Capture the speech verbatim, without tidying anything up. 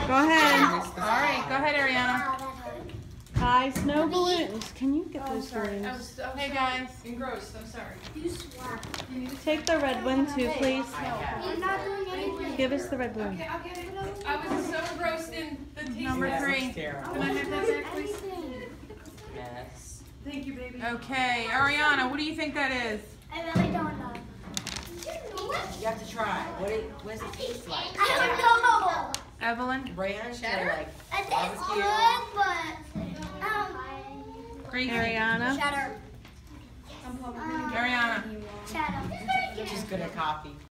Go ahead. All right, go ahead, Ariana. Hi, snow balloons. Can you get those balloons? I was, hey guys. Engrossed. I'm sorry. Take the red one too, please. You're not doing anything. Give us the red balloon. Okay, I'll get it. I was so engrossed in the taste. Number of three. three. Can I have that back, please? Yes. Thank you, baby. Okay, Ariana, what do you think that is? I really don't know. You have to try. What, it, what does it taste like? I don't know. Evelyn? Ranch Cheddar? or like It tastes barbecue? good, but um, Gracie? Ariana. cheddar. Ariana? Cheddar. Just good at coffee.